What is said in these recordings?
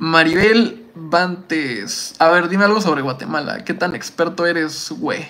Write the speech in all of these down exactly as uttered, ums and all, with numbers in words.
Maribel Bantes. A ver, dime algo sobre Guatemala. ¿Qué tan experto eres, güey?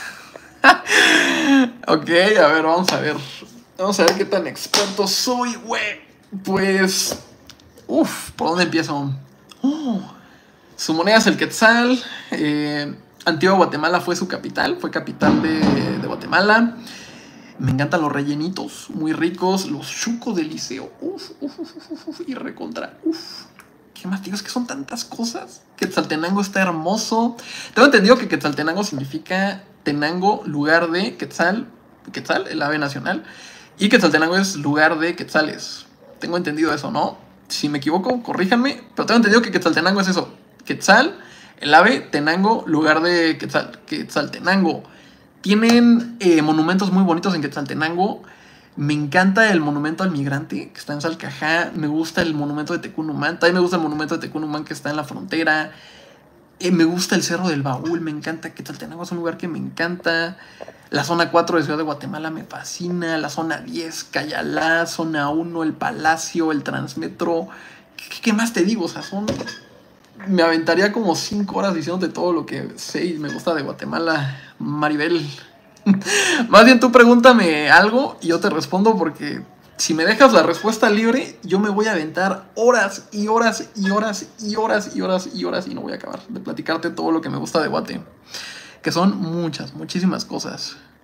Ok, a ver, vamos a ver. Vamos a ver qué tan experto soy, güey. Pues... Uf, ¿por dónde empiezo? Uh, su moneda es el quetzal. Eh, Antigua Guatemala fue su capital. Fue capital de, de Guatemala. Me encantan los rellenitos, muy ricos. Los chucos del liceo. Uf, uf, uf, uf, uf. Y recontra. Uf. ¿Qué más digo? Es que son tantas cosas. Quetzaltenango está hermoso. Tengo entendido que Quetzaltenango significa Tenango, lugar de Quetzal. Quetzal, el ave nacional. Y Quetzaltenango es lugar de quetzales. Tengo entendido eso, ¿no? Si me equivoco, corríjanme. Pero tengo entendido que Quetzaltenango es eso. Quetzal, el ave, Tenango, lugar de Quetzal. Quetzaltenango. Tienen eh, monumentos muy bonitos en Quetzaltenango. Me encanta el monumento al migrante que está en Salcajá. Me gusta el monumento de Tecunumán. También me gusta el monumento de Tecunumán que está en la frontera. Eh, me gusta el Cerro del Baúl. Me encanta. Quetzaltenango es un lugar que me encanta. La zona cuatro de Ciudad de Guatemala me fascina. La zona diez, Cayalá. Zona uno, el Palacio, el Transmetro. ¿Qué, qué más te digo? O sea, son... Me aventaría como cinco horas diciéndote todo lo que sé y me gusta de Guatemala, Maribel. Más bien tú pregúntame algo y yo te respondo, porque si me dejas la respuesta libre, yo me voy a aventar horas y horas y horas y horas y horas y horas y no voy a acabar de platicarte todo lo que me gusta de Guate, que son muchas, muchísimas cosas.